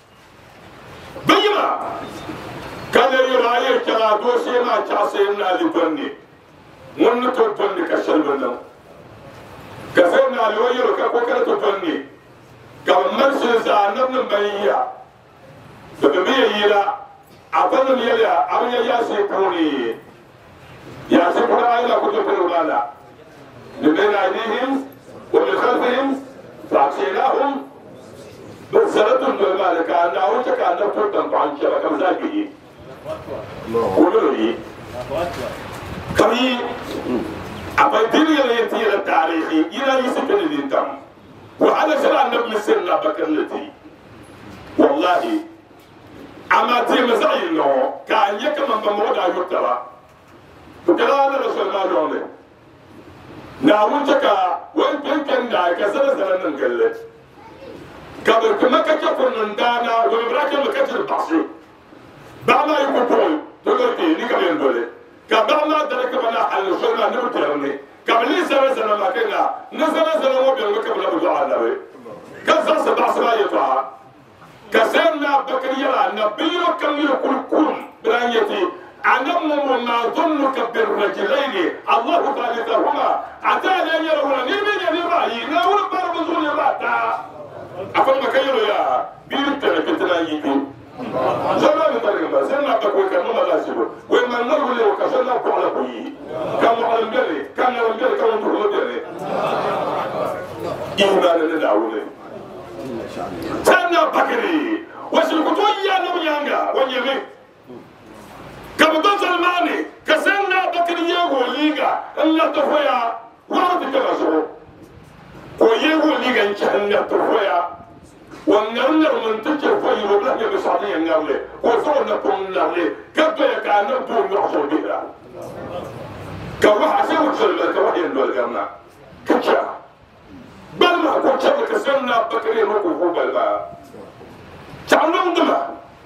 Speaker 1: بيما كان يراي كلا دوسي ما تاسينا لبني من تبني كشل بنم كفرنا لويرو كوكره تبني كمن سيزا نبن بيا تبي يلا أفضل يلا أبي ياسي كوني يا سيدنا إلى كتب الولانا من بين أيديهم ومن خلفهم فأغشيناهم بسرة المال كأنه كأنه فردا عن شبكة مزاجه قولوا لي كمي أفضل يأتي إلى التاريخ إلى يسكن الإنتام وهذا شرع النبي سيدنا بكر التي والله أما تي مزايل له كان يكمن بموضع يكتبه كلام رسول الله جوني ناوي تكا وين كان كان دا كسر زلنا نقلت قبل كما كتكون ندانا ومبراك مكتر بحثي بعما يكون تقول كي نيكا بيندولي كبعما درك بنا حل شغلنا نبترني قبل لي سنة سنة ما كنا نزل سنة مو بينك قبل بدعاء نبي كذا سبع سبع يطلع كسرنا بكريلا نبي وكمل كل كل برانيتي أنمم ما ظنك بالرجلين الله ثالثهما أتى أن يرون نيمين يرأي ناول بارب ظن راتا أفهم كيلو يا بيرت كتنا يجي زمان ترى ما زلنا بقول كم ما لازم وين ما نقول له كسرنا قولا بي كم على المدري كم على المدري كم تقول المدري إيمان للأولى سنة بكري وسلكتوا يا نبي يانغا ونيمين كم تزلماني كسرنا بكري يقول ليغا إلا تفويا وارد كلاسو ويقول ليغا إن شاء الله تفويا ونرنا من تجر فوي وبلا يمسعدي النولي وصورنا كم نولي كبيا كان نبون نحصل بها كواحد سوى سلمة كواحد يندول كنا كتشا بل ما كنت كسرنا بكري نوكو بل ما تعلم دما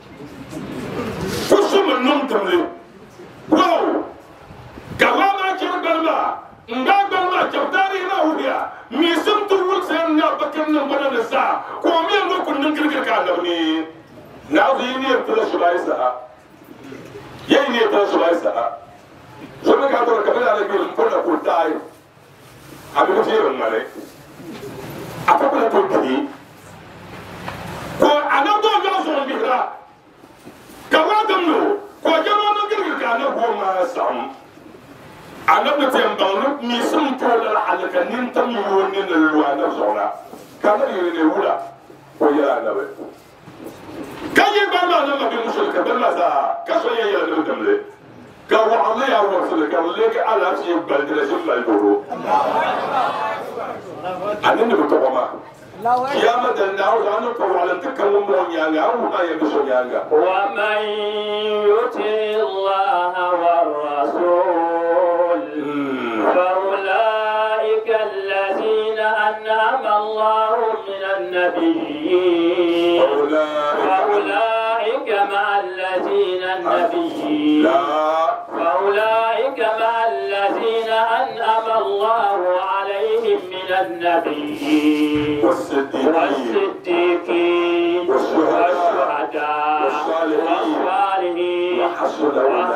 Speaker 1: فسم النوم تملي واو كواما كير بلما نغا بلما كبتاري لا وبيا ميسم تقول سيرنا بكرنا بنا نسا كومي نوكو نكركر كانبني ناوزيني ارتلاش بايسا ييني ارتلاش بايسا شنو كاتور كبير على بيل كنا كوتاي ابي كثير مالي أفكر تقولي كو أنا دو نازون بيرا كوادمو كو جماعة نقول كأنا هو ما سام أنا بتيم بانو ميسم تولا على كنين تميون من الوانا زونا كأنا يريني ولا ويا أنا بي كي يبان ما نما بمشرك بالمسا كشوية يلا بدمله كوالله يا رسول كوالله على شيء بدل شيء بالبرو أنا نبغى ما كيامة النار جانو كوالله تكلم مون يانغا أو ما يبشر يانغا
Speaker 2: ومن يطع الله والرسول فأولئك الذين أنعم الله من النبيين فأولئك مع الذين النبيين فأولئك مع الذين أنعم الله عليهم من النبيين والصديقين والشهداء والصالحين وحسن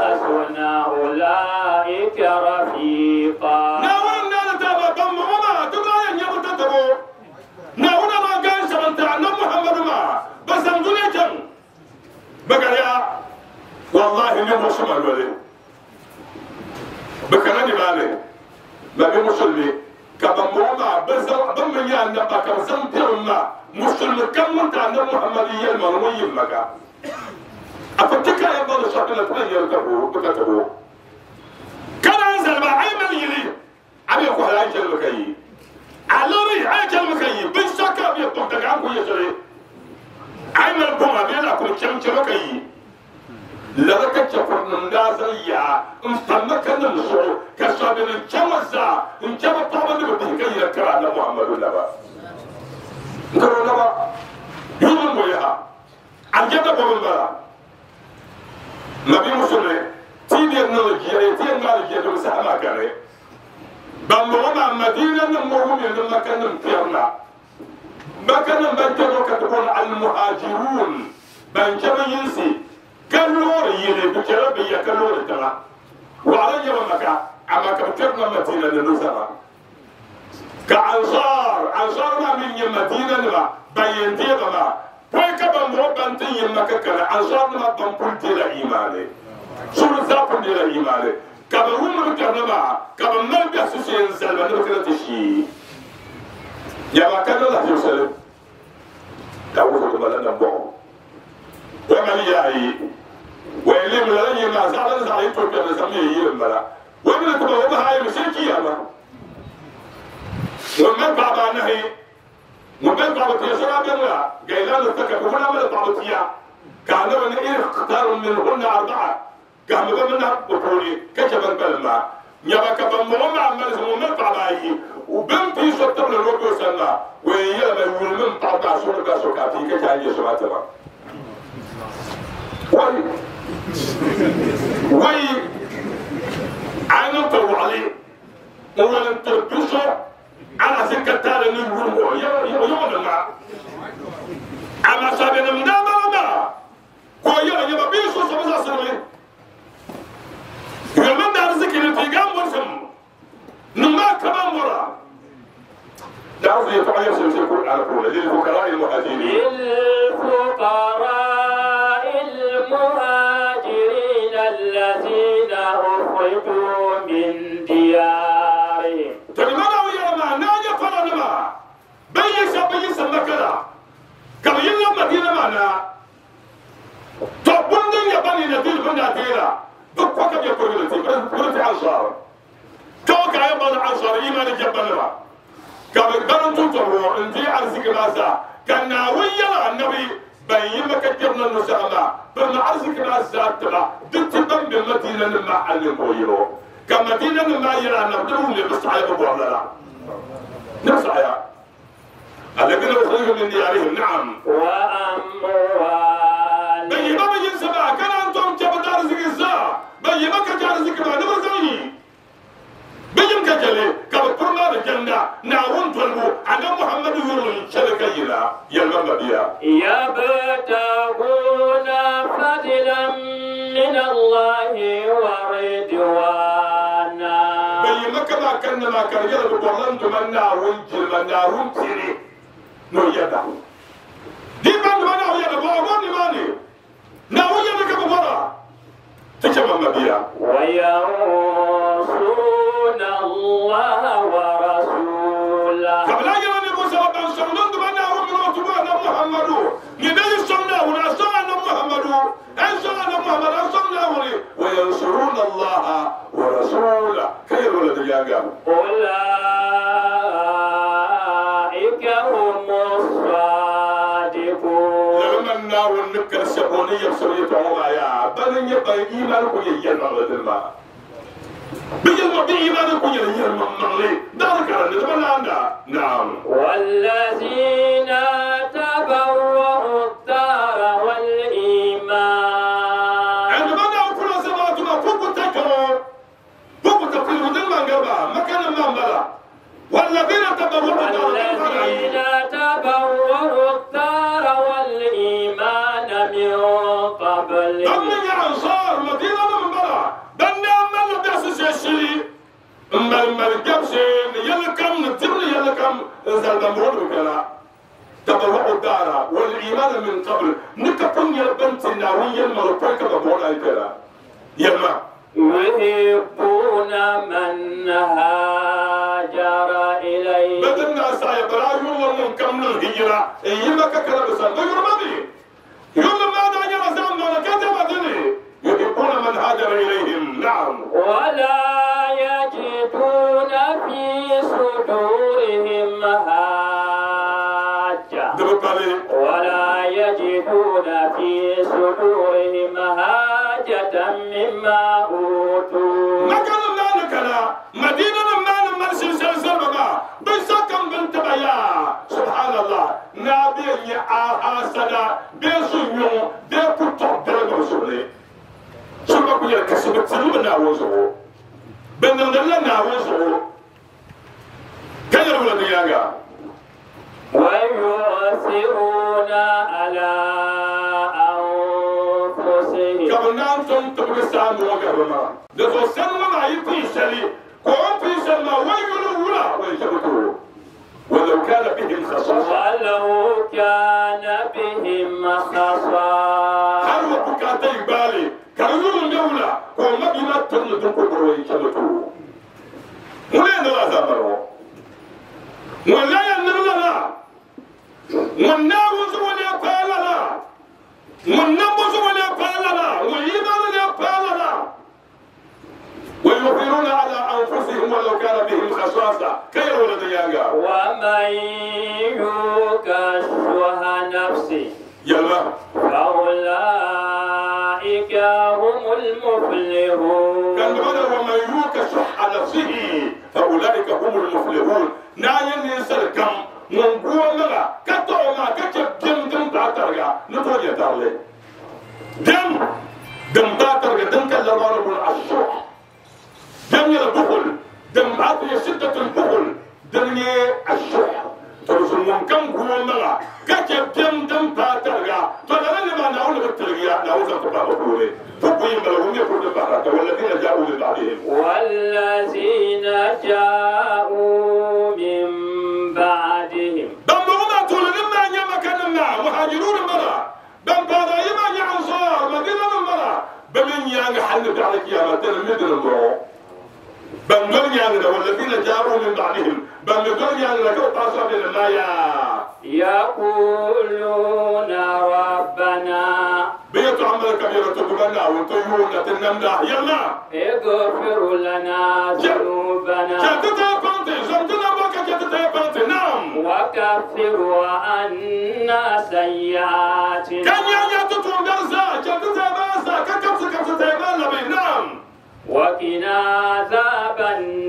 Speaker 2: أولئك رفيقا.
Speaker 1: بقى والله من مسلم الولي بكرني بالي ما بمسلمي كما موضع بزر بمن يا نبا كرزم تيرنا مسلم كم من تعلم محمدية المنوي مكا أفتكر يا بابا شكلة كل يركبوا بكتبوا كان أنزل مع أي من يلي أبي أقول هاي كلمة كي علوري هاي كلمة كي بنشكا بيطلق عنكم يجري أي من بوما بيلا كل كم كم كي لا كتشفر من دازيا مستمك النشو كشابين الجوزة الجوزة طبعا بدي كي يكرهنا محمد النبا نقول النبا يوم وياها الجنة قبل بلا نبي مسلم تيجي النولجيا تيجي النولجيا دول سهما كره بمونا مدينة نمرهم ينما كان نمتيرنا ما كان بنتلو كتبون المهاجرون بنجم ينسي كالور يلي بكرة بيا كالور ترى وعلى يوم مكة أما كبترنا مدينة النزرة كأنصار أنصار ما من مدينة ما بين ديما ما وين كبر مربى تي مكة كلا أنصار ما بنقول دير إيمانه شو الزاف دير إيمانه كبر هم بكرنا ما كبر ما بيحسسين سلبا نبكرة تشي يا ما كان الله يسلم دعوه بلنا بوم ومن يعي ويلي من لن ما زال زال يتوقع لسميه يلملا ومن تبغى بهاي مسكي يا ما ومن بابا نهي ومن بابا تيسرا بنا قيلان التكب هنا من بابا تيا كان من إيه اختار منهن أربعة كان من بطولي كجبل بلما يبقى كبر مهم عمل ومن بابا هي وبن في سطر الوقت سنة ويا ما يقول من بابا سوى بسوا كاتي كجاي يسوع تما وي وي أنا طوالي ولا تبصو على سكة تارة نقول يا يا يوم ما أما سابنا من دام ما كويا يا بيسو سبزا سرمي يوم من دار ذكر في جام ورسم نما كمان مرة دعوة يتوعي سلسلة كل على كل للفقراء المهاجرين
Speaker 2: للفقراء المهاجرين الذين أخرجوا من ديارهم.
Speaker 1: تلمنا ويا ما ناجا فرنا بيس بيس مكلا كم يلا مدينة معنا تبون يا بني ندير بني نديرا بكوك بيقول لك بقول في عشرة توقع يا بني عشرة إيمان جبلنا كم بنو تطلعوا انتي أرزق ناسا كنا ويا النبي بينما كجبنا النسامة بما أرزق ناسا تبع دتبن بالمدينة مع المويرو كمدينة ما يرى نبدأهم لمسعى يبقوا على نسعى الذين أخرجوا من ديارهم نعم
Speaker 2: وأموال
Speaker 1: بينما بين سبع كان أنتم جبت أرزق الزا بينما كجار رزق ما نبرزني بين كجلي كبرنا الجنة نعون تلبو أنا محمد يقول شركة إلى يلمم بيا
Speaker 2: يبتغون فضلا من الله ورضوانا
Speaker 1: بينما كما كنا ما كان يلبو بولن تمنى ونجل من نارون تيري نو يدا دي من ما نو يدا بولن ماني نو يدا كبورا تجمع بيا
Speaker 2: وينصرون الله ورسوله
Speaker 1: قبل أن يكون سبب سنن من نارون من محمد ندي سنة الله ورسوله خير ولد يا
Speaker 2: أولئك هم الصادقون
Speaker 1: لما النار النكر السبونية بسوية عمى يا بل يبقى إيمانكم يجينا غد الماء بيجل بإيمانكم يجينا ممنغلي دارك على نتمنى نعم
Speaker 2: والذين تبوأوا الدار والإيمان
Speaker 1: عندما نعم كل سماعتنا فوق تكرر فوق تقيل دلما قربا مكان المنبلا والذين تبوأوا
Speaker 2: والذين تبوأوا الدار والإيمان من قبل
Speaker 1: دمنا يا أنصار مدينة المنبلا دمنا أمنا بيأس الشيء أما المرجبسين يلكم نتبني يلكم زلدم ربكنا تبوأوا الدار والإيمان من قبل نكبن يلبنت الناوية المرفوكة ببونا الكلا يلما
Speaker 2: يحبون من هاجر إليه
Speaker 1: بدنا سايا برايو ومن كم الهجرة يما ككلا بسان غير ماضي يوم ما دعنا رزان ما كتب دني يحبون من هاجر إليهم نعم
Speaker 2: ولا يجدون في صدورهم حاجة ولا يجدون في صدورهم حاجة مما أوتوا
Speaker 1: مكان الله نكلا مدينة ما نمرسل سلسل بابا بيساكم بنت بيا سبحان الله نابي يا آسدا بيسونيو بيكوتو بيرسولي سبحان الله كسبت سلونا وزو بندلنا ناوزو كان يقول دياغا
Speaker 2: ويؤثرون على أنفسهم
Speaker 1: كما أنتم تبرسان وقرما لذو سنما ما يبيشلي قوم بيشل ما ويقولوا ولا ويشبكوا ولو كان بهم خصاصة
Speaker 2: ولو كان بهم خصاصة
Speaker 1: هل وبكاتي بالي كانوا الدولة قوم بما تنظروا ويشبكوا وين لا زمروا ولا ينملنا ونعوذ ولا قالنا ونبوز ولا قالنا وإيمان ولا قالنا ويؤثرون على أنفسهم ولو كان بهم خصاصة كي ولد يانغا
Speaker 2: ومن يوق شح نفسه
Speaker 1: يلا
Speaker 2: فأولئك هم المفلحون
Speaker 1: كان بدر ومن يوق شح نفسه فأولئك هم المفلحون ناين ينسل كم من قوة لغا كتو ما كتب دم دم باترغا نتوجه دارلي دم دم باترغا دم كاللمان بن الشح دم البخل دم باتر شدة البخل دم الشح ترسل من كم قوة لغا كتب دم دم باترغا فلن ما نعود بالترغيا نعوذ تبابكولي فبين بلغم يكون بحرك والذين جاءوا من بعدهم
Speaker 2: والذين جاءوا من بعدهم
Speaker 1: دمهما تولدن ما نعم كان مهاجرون مرة دم بعد يما يعنصار مدينة مرة بمن يعني حل بعد قيامتين مدن مرة بمن يعني والذين جاءوا من بعدهم بمن يعني لكو تعصب لله يا
Speaker 2: يقولون ربنا
Speaker 1: بيت عمل كبيرة تبغنا وتيون تنمدا يلا
Speaker 2: اغفر لنا ذنوبنا
Speaker 1: جدتها بنتي زمتنا بك جدتها بنتي نعم
Speaker 2: وكفر عنا سيئاتنا
Speaker 1: كان يا تتون درزا جدتها باسا ككبس كبستها بلبي نعم
Speaker 2: وقنا عذاب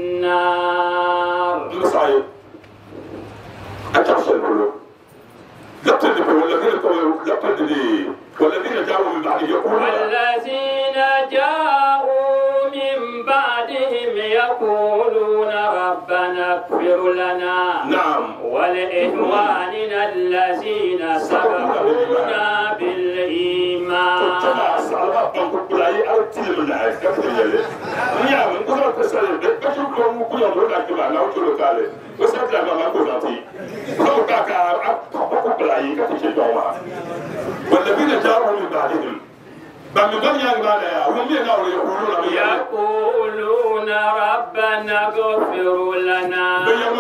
Speaker 2: النار
Speaker 1: المصايب أتعشى القلوب لقد والذين لقد والذين جاءوا من بعد يقولون
Speaker 2: والذين جاءوا من بعدهم يقولون ربنا اغفر لنا
Speaker 1: نعم
Speaker 2: ولإخواننا الذين سبقونا بالإيمان
Speaker 1: والذين جاءوا من بعدهم
Speaker 2: يقولون ربنا اغفر لنا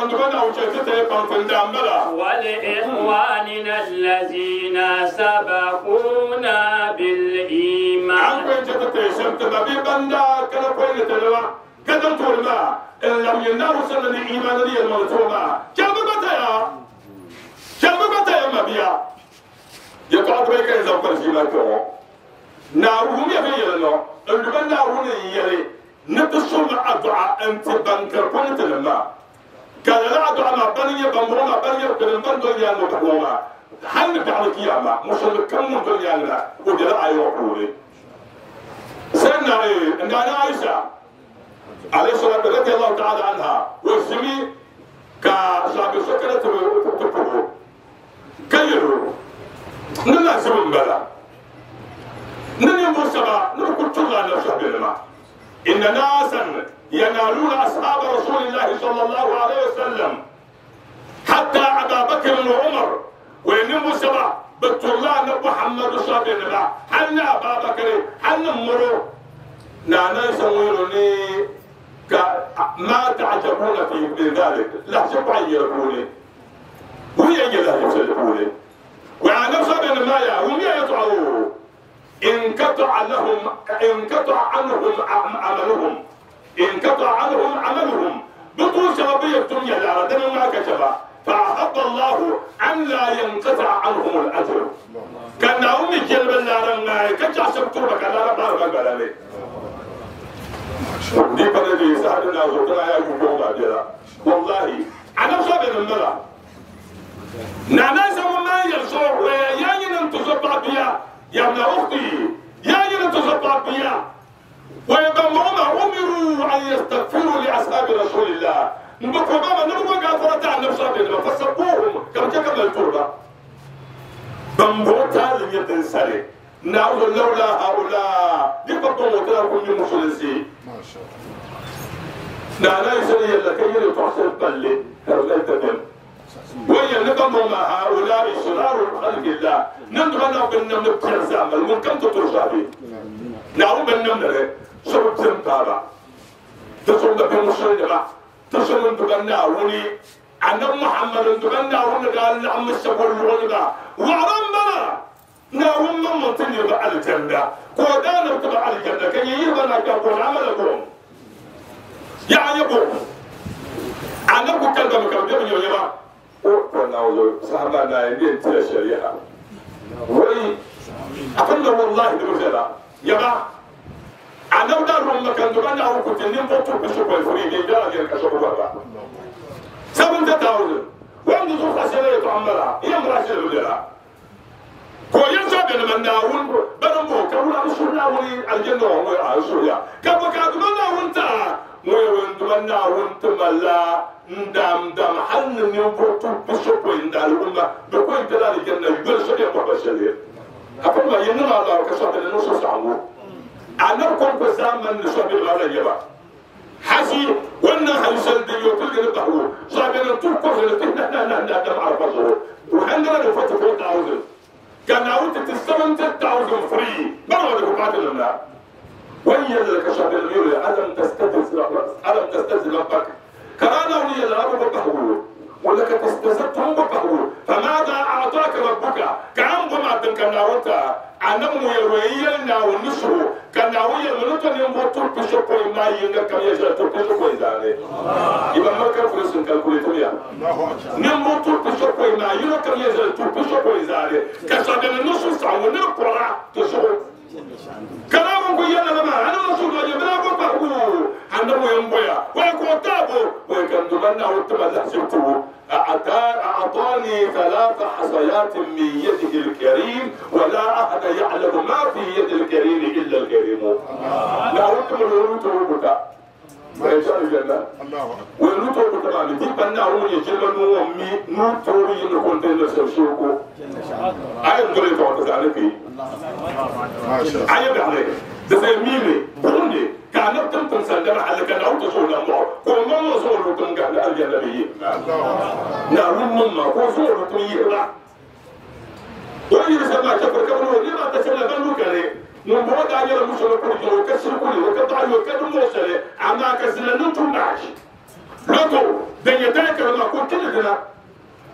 Speaker 2: ولإخواننا الذين سبقونا بالإيمان
Speaker 1: شمت ما بي بندا كلا كوين تلوا كذا تقول ما إن لم ينالوا سنة الإيمان لي المنصومة كم بتايا كم بتايا ما بيا يقعد بيك إذا كان في مكان نارهم يفيل له اللي نارهم يلي نتصل الدعاء أنت بنكر كنت لما كان لا دعاء ما بني بمرنا بني كل من دنيا مبهوما حن بعد القيامة مش كم من دنيا لنا وجل أيوة سنة إيه إن أنا عائشة عليه الصلاة رضي الله تعالى عنها والسمي كشعب سكرة تبقوا كيرو نلا سبب بلا نني مرسبا نقول تلا نفسه بالما إن ناسا ينالون أصحاب رسول الله صلى الله عليه وسلم حتى أبا بكر وعمر وإن مرسبا بتلا محمد صلى الله عليه وسلم حنا أبا بكر حنا مرو نانا يسويرني ما تعجبون في ذلك لا شبع يقولي وهي لا يسلكوني وعن صبر ما يا هم يطعوا انقطع لهم انقطع عنهم عملهم انقطع عنهم عملهم بطول سببية الدنيا لا ردنا ما كتبا فأحب الله أن لا ينقطع عنهم الأجر كان هم يجلب اللارن كجع سبتوبك لا ربنا ربنا دي بلدي سهلنا زوجنا يا يوم بعدها والله أنا صابر الملا نانا سوى ما يرسو ويا ين تزبط بيا يا ابن أختي يا ين تزبط بيا ويبمرون أمروا أن يستغفروا لأصحاب رسول الله نبقى بابا نبقى غافرة عن نفسها بينما فسبوهم كما تكمل التربة بمبوتا لم يتنسلي نعوذ لولا هؤلاء يبقى موتنا كل مسلسي ما شاء الله نانا يسري لك يلي تحصل بلي هؤلاء تدم وهي نبقى مع هؤلاء شرار خلق الله نندغنا بالنم نبتر زعمل من كم تترشى به نعوذ بالنم نرى شرب زنبابا تصل في مسلمة تصل ندغنا وني أنا محمد ندغنا وني قال نعم السبور الولد وعرمنا نعم من تنير الجنة كودانا تبع الجنة كي يبنى كابون عملكم يعني يقول أنا بكلم مكلم يبني يبا ونعوذ صحابنا يدين تلا الشريعة وي أقول والله دمجلا يبا أنا بدار مكان دبنا أو كنت نمبوتو بشوف الفريق يجرا جل كشوف برا سبعين تاوزن وين نشوف أشياء تعملها هي مراشة ولا كو ينسى بين من ناون بنمو كولا مسؤولنا ولي الجنة وهو السوريا كم كادو من ناون تا وين من ناون تملا ندم دم حن نمبوتو بشوف وين دالوما بكون تلا الجنة يقول شريعة وبشرية أقول ما ينما الله كشوف النصوص عنه أنا كنت بزمن نشوف الغالي يبا حسي وانا حيسل ديو تلقى نبهو صابنا تلقى لكن نحن ندم على بصره وحنا نفتح فوق عاوزين كان عاوزة تستمن تتعوزن فري ما هو اللي قاتل لنا وهي اللي كشف الميول ألم تستفز ألم تستفز ربك كرانا ولي الأرض بقهوه ولك تستزدهم بقهوه فماذا أعطاك ربك كأن بما تنكناوتا أنمو يرويلنا ونسره كناوية منوطن ينبوتو بشكوي ما ينجا كم يجرتو بشكوي ذاني إبا مركا فرسن كالكوليتويا نمبوتو بشكوي ما ينجا كم يجرتو بشكوي ذاني كسادنا نصوص عمونا قرى تشكو كلامكم يلا لما أنا رسول الله يبناكم بحبو أنمو ينبويا ويكو تابو ويكن دمنا وتمزح سبتو أعطاني ثلاث حصيات من يده الكريم ولا أحد يعلم ما في يد الكريم إلا الكريم لا أنتم الولوتو بتا ويشاء الجنة والولوتو بتا ما دي بنا هو يجلنوا أمي نوتو ينكون تنسى سوكو أي نقول لك أنت تعرفي أي بعدين ده ميمي بوندي كان تمتم سلم على كان أو تصول الله كل ما صور لكم قال الجنبي نعم من ما صور لكم يلا وين سما كفر كفر لما تسلم بنو كله نبغى داير مشروع كل يوم كسر كل يوم كتاع يوم كتر موسله أما كسر نتوم باش لكو دنيا ذاكر ما كنت لنا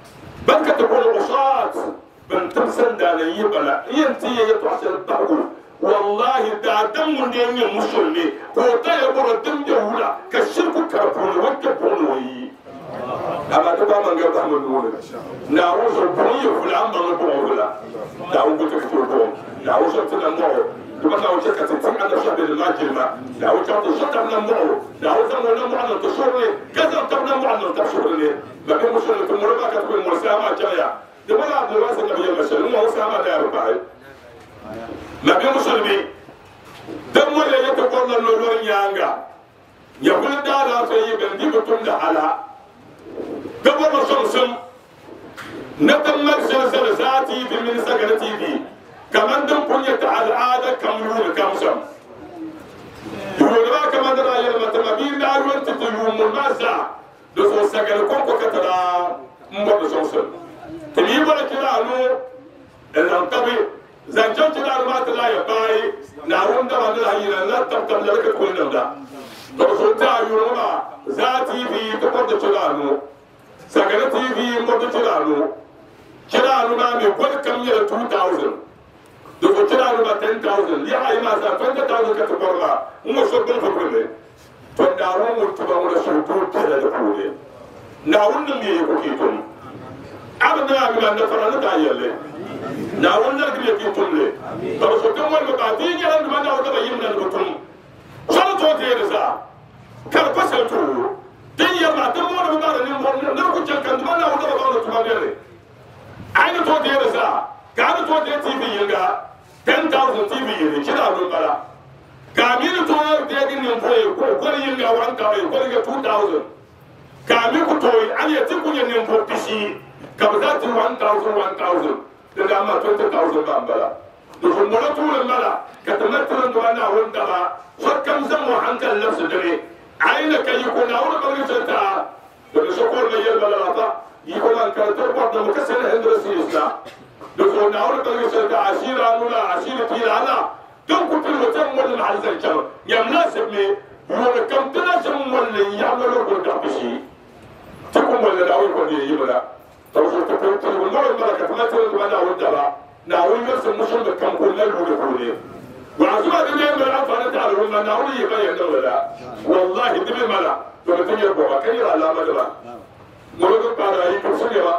Speaker 1: بنك تقول قصات بنتم سندان يبلا ينتي يتوصل الطاقو wallahi da dan mun ne yin musulmi ko ta ya bura dan da wula ka shirku karfuni wacce bono yi amma ta ba man ga ba mun nuna na wasu boye wula an ba mun boye wula da un ko ta fito ko da wasu tunan mo kuma na wuce ka tsin an da shabe da majirma da wuce ta shata nan mo da wuce wannan mu an ta shore kaza ta nan mu an ta shore ne ba kai musulmi to mu ba ka ko mu sama jaya da ba da wasu da biyan mashalin mu sama da ya ba nabi musulmi dan wala ya ta konna lolor nyanga ya kula da da sai yi bandi mutum da hala gaba da shamsum na tamar salsal zati bi min sagara tv kaman dan kunya ta al'ada kamru kamsam yoro kaman da rayar matamabir da ruwan ta yumun masa da so sagara kon ko katara mbo da shamsum tani bara kira no dan tabi zancen tuna da mata la ya bai na wanda ba da hanyar na tabbatar da raka kullun da to so ta yuro ma za tv ta kwada tuna no sagara tv mo da tuna no kira no ma me gwal kam ya two thousand do ko kira no ma ten thousand ya ai ma sa twenty thousand ka ta barba mo so don ko ne to da ro mo to ba mo da so to ta da ko ne na wannan me ko ki to abin da ga na fara da yalle na wannan gbe ki tumle to so kan wani ba ti ya ran da wanda yin nan mutum sai to te da sa kar fasal to din ya ba dan mu da ba ne mu na ku can kan da wanda ba ba to ba ne ai to te da sa ga to te tv yinga ten thousand tv yin kira don bara ga mi to te din ne ko ko yinga one thousand ko ga two thousand ga mi ku to an ya ti ku ne ko pishi ka ba ta one thousand one thousand da dama twenty thousand ba bala da sun mura turan mala ka tamattar da wani awon da ba fakkan zan mu hankal lafsu dare aina kai ko na wani bangaren ta da su ko ne yel bala ta yi ko man ka to ko da muka sai hendra siyasa da ko na wani bangaren ta ashira nuna ashira tilala don ku tun mutum wannan halzan kan ya munasib ne yoro kam tana jin wannan ya mala ko da bishi tukun wannan da wani ko ne yi bala توجه تكون والله الملكة ما ترد ولا ودها ناوي نفس المشهد كم كنا نقول كوني وعزوا دنيا من الأفضل تعالوا ما ناوي يبين ولا والله دبي ملا تقول يربوا كير على ما دبا مرد بارا يكسر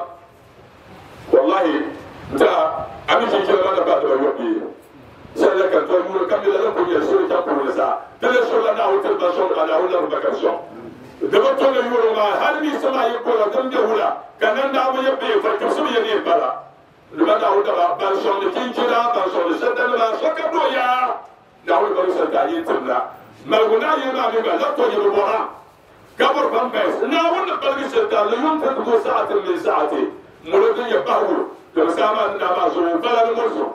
Speaker 1: والله تا أمي شيء كذا ما بعد ما يوبي سألك أنت يقول كم يلا لكم يسوي تقول لسا تلسوا لنا وتلبا شون على ولا بكرشون دبتون يقولوا ما هل بيسمع يقول دم جهولا كان دعوة يبي فكسر يدي بلا لما دعوة بلا برشون كينجرا برشون سدنا لا سكبوا يا دعوة برشون تعيين تبلا ما قلنا يما بيبا لا توجد بورا كبر بامبس ناون برشون تعيين تبغوا ساعة من ساعتي مولدين يبهو لما سامع نمازو بلا المرزو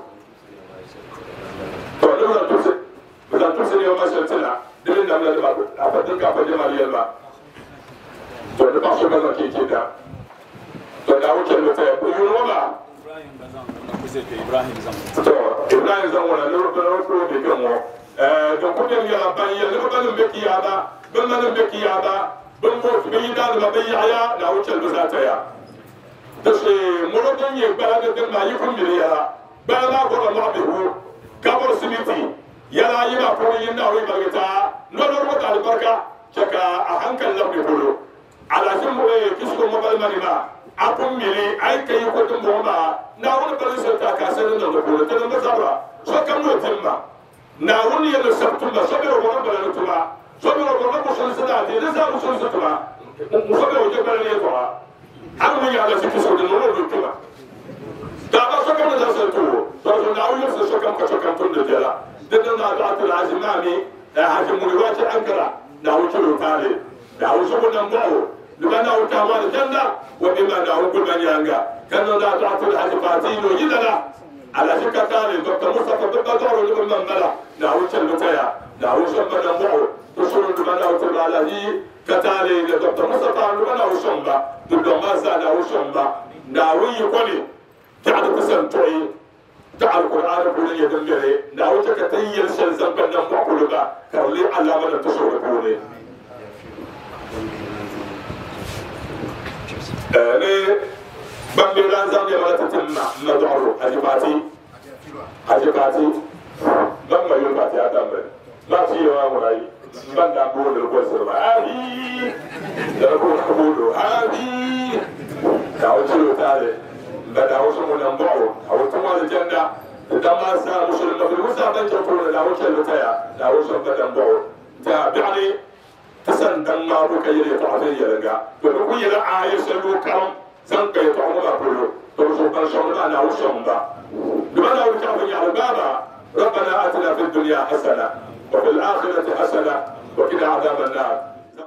Speaker 1: فلولا توسي بدأ توسي يوم سنتنا دلنا من الباب أفضل كافة جمالية الماء فأنا بحث من كيكيدا فأنا أوكل متى يوما إبراهيم زمان إبراهيم زمان أنا ربنا ربنا بيكمو donc ko dem yalla ban yalla ko ban beki yaba ban man beki yaba ban ko bi da ma bi aya da wucel bazata ya tashi muro don ye bala da ma yikum bi ya bala ko da ma bi hu kabor simiti yala yima ko yin da wi bagata no no ko ta barka chaka a hankal la bi bolo ala jumbo e kisko mo bal manima apum mili ay kay ko dum bo ma na wona bal so ta ka sene no ko bolo tan ma sabra so kam no timma na woni yelo sabtumba so be ro ko bal no tuma so be ro ko ko so sada de de sa so so tuma mo so be o je bal ne to am mo ya la ci kisko de no do tuma da ba so kam na so to so so na woni so kam ka so kam ton de dela de na da atul azimani haji mo wati ankara na wuciro tare da wuce wannan bawo duka na wuta ma da janna wa bima da hukul banyanga kan da ta atul haji fatino yidala ala shika tare dr mustafa dukka daro ne ban mala da wuce lutaya da wuce wannan bawo to shuru duka na wuce alahi ka tare da dr mustafa duka na wuce ba dukka ma sa da wuce ba da wuyi kone ta da kusantoyi ta alquran ko ne yadan gare da wuce ka tayyar shan zamban nan ba kuluba karli allama da tusoro ko ne ne bambe ran zambe mala tatimma na doro hajibati hajibati لما ينبع في آدم ما في يوم راي من نقول القصر هذه نقول قبوله هذه دعوة تعالى بدعوة من نبعه أو تمام الجنة لما سا مسلم في الوسط بنجبرون دعوة البتاع دعوة بدن نبعه تابعني تسندن ما بك يلي تعطيه يلقى بقول يلا عايش الوكرم سنك يطعم ما بقوله ترجو كان شمنا دعوة شمنا لماذا أرجع على بابا ربنا آتنا في الدنيا حسنة وفي الآخرة حسنة وقنا عذاب النار